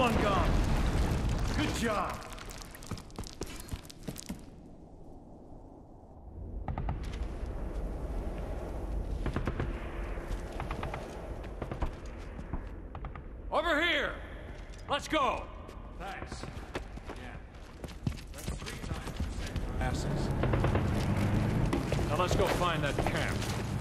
one gone. Good job. Over here! Let's go! Thanks. Yeah. That's 3 times the same. Asses. Now let's go find that camp.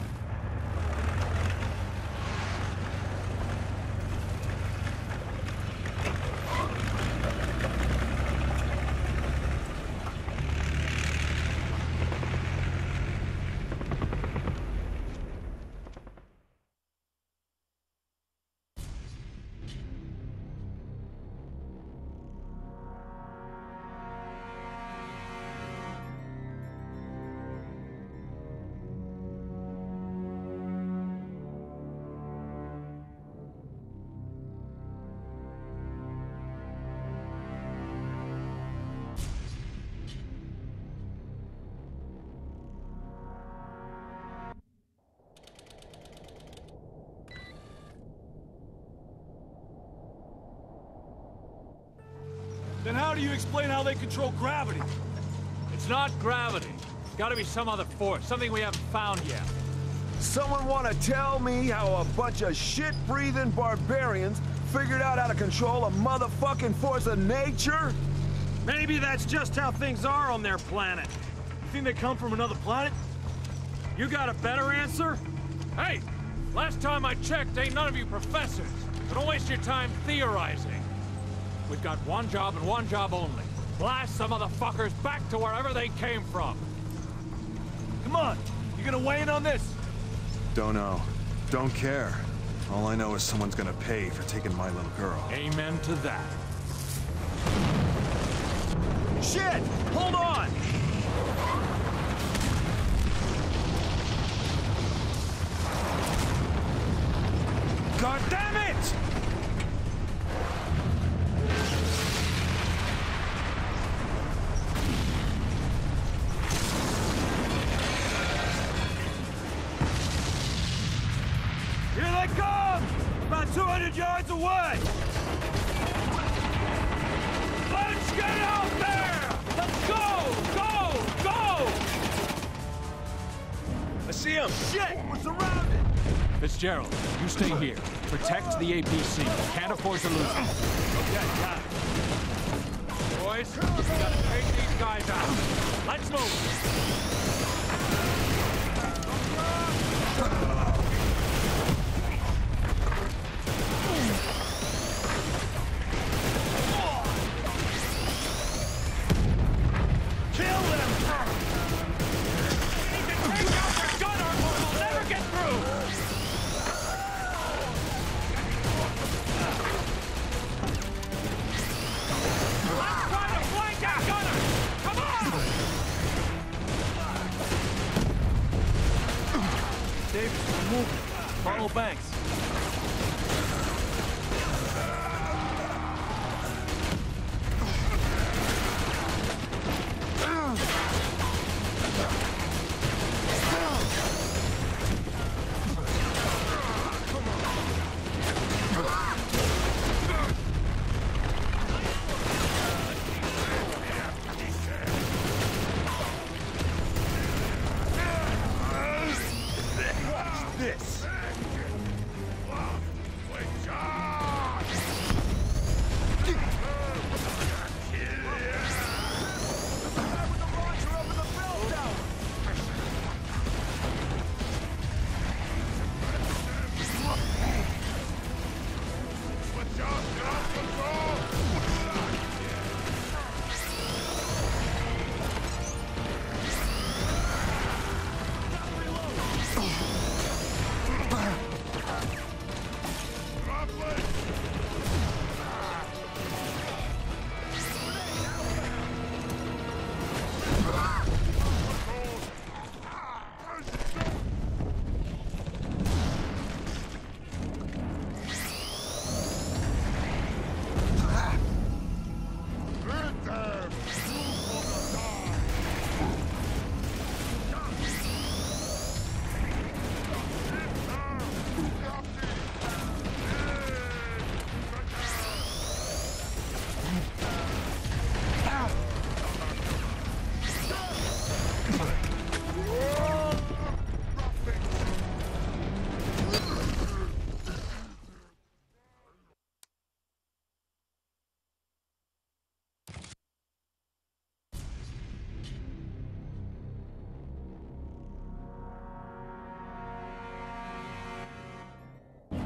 Then how do you explain how they control gravity? It's not gravity. It's gotta be some other force, something we haven't found yet. Someone wanna tell me how a bunch of shit-breathing barbarians figured out how to control a motherfucking force of nature? Maybe that's just how things are on their planet. You think they come from another planet? You got a better answer? Hey! Last time I checked, ain't none of you professors. So don't waste your time theorizing. We've got one job and one job only. Blast some motherfuckers back to wherever they came from. Come on, you gonna weigh in on this? Don't know. Don't care. All I know is someone's gonna pay for taking my little girl. Amen to that. Shit! Hold on! God damn it! Here they come! About 200 yards away! Let's get out there! Let's go! Go! Go! I see him! Shit! We're surrounded! Fitzgerald, you stay here. Protect the APC. Can't afford to lose them. Okay, got it. Boys, we gotta take these guys out. Let's move! Follow Banks. Watch this.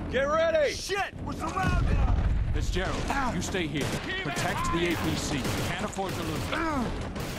Get ready! Shit! We're surrounded! Fitzgerald, you stay here. Protect the APC. You can't afford to lose.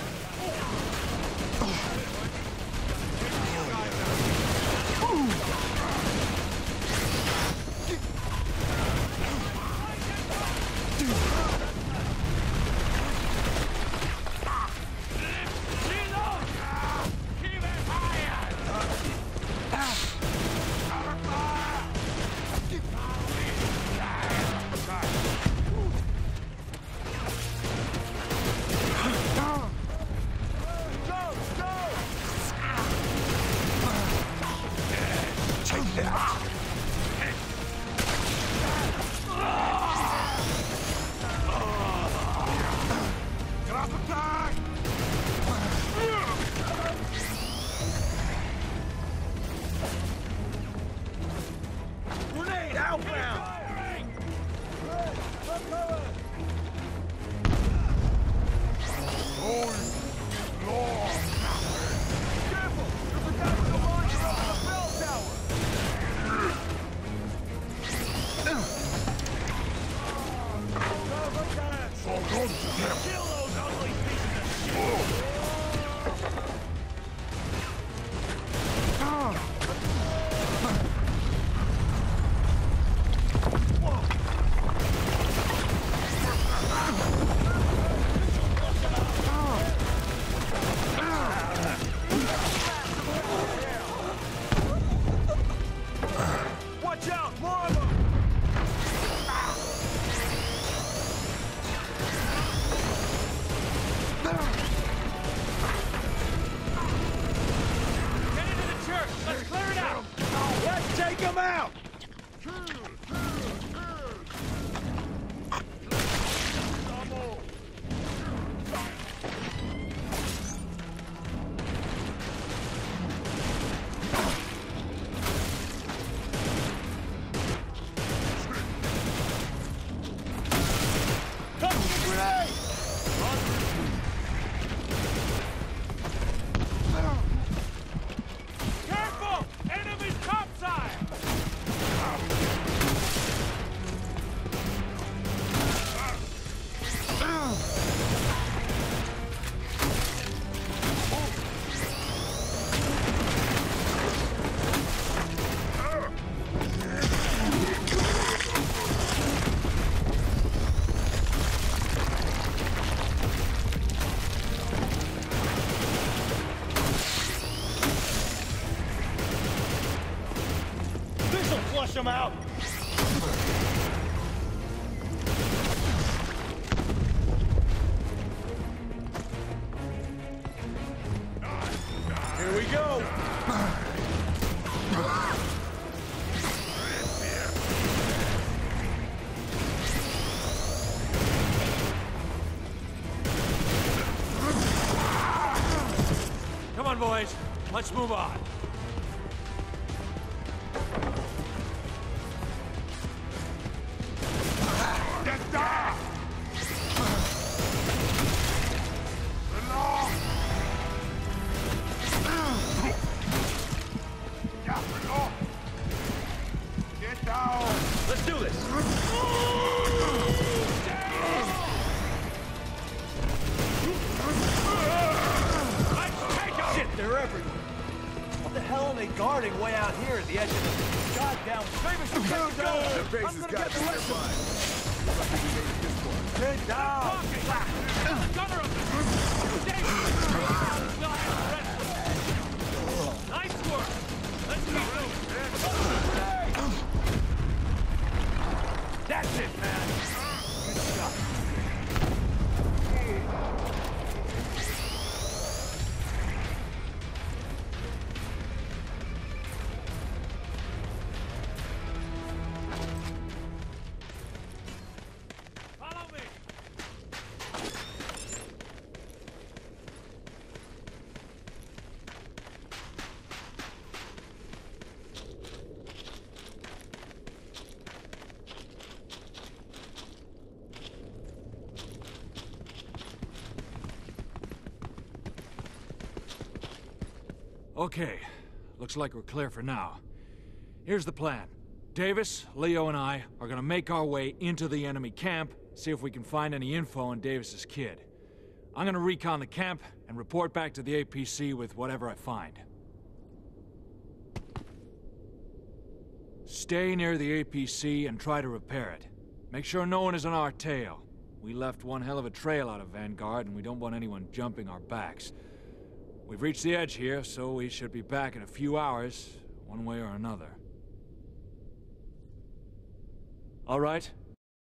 Them out! Here we go! Come on, boys. Let's move on. Let's do this! Shit, they're everywhere! What the hell are they guarding way out here at the edge of the goddamn famous The base has got to be nearby. Get down! Gunner up there! Nice work! Let's keep moving! That's it, man! Good stuff. Follow me! Okay, looks like we're clear for now. Here's the plan. Davis, Leo, and I are gonna make our way into the enemy camp, see if we can find any info on Davis's kid. I'm gonna recon the camp and report back to the APC with whatever I find. Stay near the APC and try to repair it. Make sure no one is on our tail. We left one hell of a trail out of Vanguard, and we don't want anyone jumping our backs. We've reached the edge here, so we should be back in a few hours, one way or another. All right?